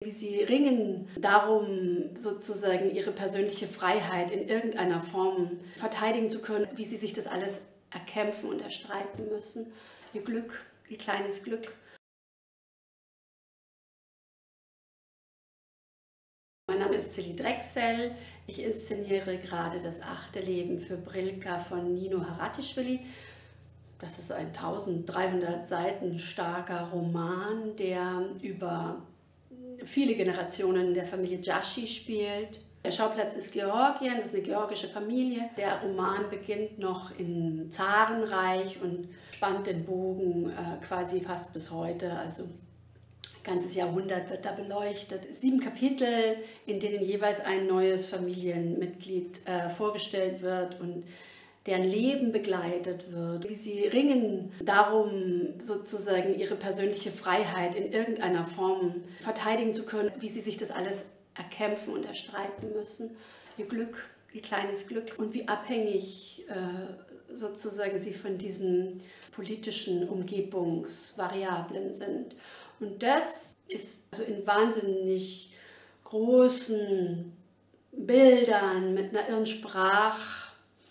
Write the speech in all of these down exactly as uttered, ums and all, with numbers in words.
wie sie ringen darum, sozusagen ihre persönliche Freiheit in irgendeiner Form verteidigen zu können, wie sie sich das alles erkämpfen und erstreiten müssen. Ihr Glück, ihr kleines Glück. Mein Name ist Zilli Drechsel. Ich inszeniere gerade das achte Leben für Brilka von Nino Haratischvili. Das ist ein eintausenddreihundert Seiten starker Roman, der über viele Generationen der Familie Jaschi spielt. Der Schauplatz ist Georgien, das ist eine georgische Familie. Der Roman beginnt noch im Zarenreich und spannt den Bogen äh, quasi fast bis heute. Also ein ganzes Jahrhundert wird da beleuchtet. Sieben Kapitel, in denen jeweils ein neues Familienmitglied äh, vorgestellt wird und deren Leben begleitet wird, wie sie ringen darum, sozusagen ihre persönliche Freiheit in irgendeiner Form verteidigen zu können, wie sie sich das alles erkämpfen und erstreiten müssen, ihr Glück, ihr kleines Glück und wie abhängig äh, sozusagen sie von diesen politischen Umgebungsvariablen sind. Und das ist also in wahnsinnig großen Bildern mit einer irren Sprach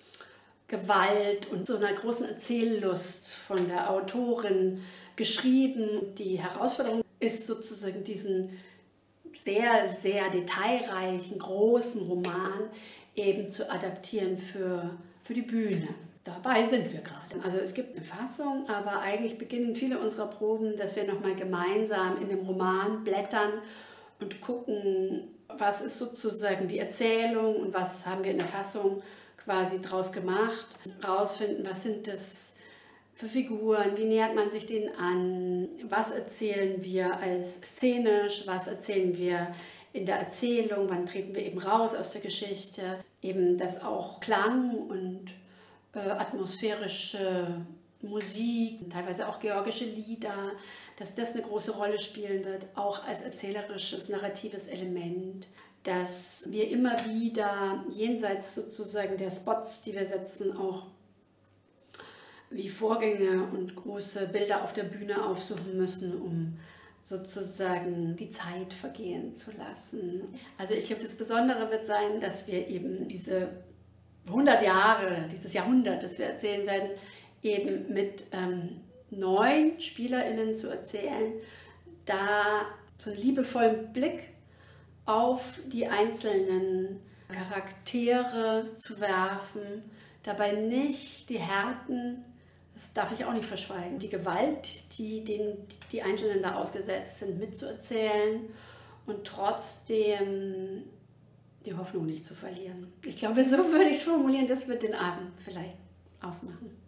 Gewalt und so einer großen Erzähllust von der Autorin geschrieben. Die Herausforderung ist sozusagen diesen sehr, sehr detailreichen, großen Roman eben zu adaptieren für, für die Bühne. Dabei sind wir gerade. Also es gibt eine Fassung, aber eigentlich beginnen viele unserer Proben, dass wir nochmal gemeinsam in dem Roman blättern und gucken, was ist sozusagen die Erzählung und was haben wir in der Fassung quasi draus gemacht, rausfinden, was sind das für Figuren, wie nähert man sich denen an, was erzählen wir als szenisch, was erzählen wir in der Erzählung, wann treten wir eben raus aus der Geschichte, eben dass auch Klang und äh, atmosphärische Musik, teilweise auch georgische Lieder, dass das eine große Rolle spielen wird, auch als erzählerisches, narratives Element. Dass wir immer wieder jenseits sozusagen der Spots, die wir setzen, auch wie Vorgänge und große Bilder auf der Bühne aufsuchen müssen, um sozusagen die Zeit vergehen zu lassen. Also ich glaube, das Besondere wird sein, dass wir eben diese hundert Jahre, dieses Jahrhundert, das wir erzählen werden, eben mit ähm, neuen SpielerInnen zu erzählen, da so einen liebevollen Blick auf die einzelnen Charaktere zu werfen, dabei nicht die Härten, das darf ich auch nicht verschweigen, die Gewalt, die den, die Einzelnen da ausgesetzt sind, mitzuerzählen und trotzdem die Hoffnung nicht zu verlieren. Ich glaube, so würde ich es formulieren, das wird den Abend vielleicht ausmachen.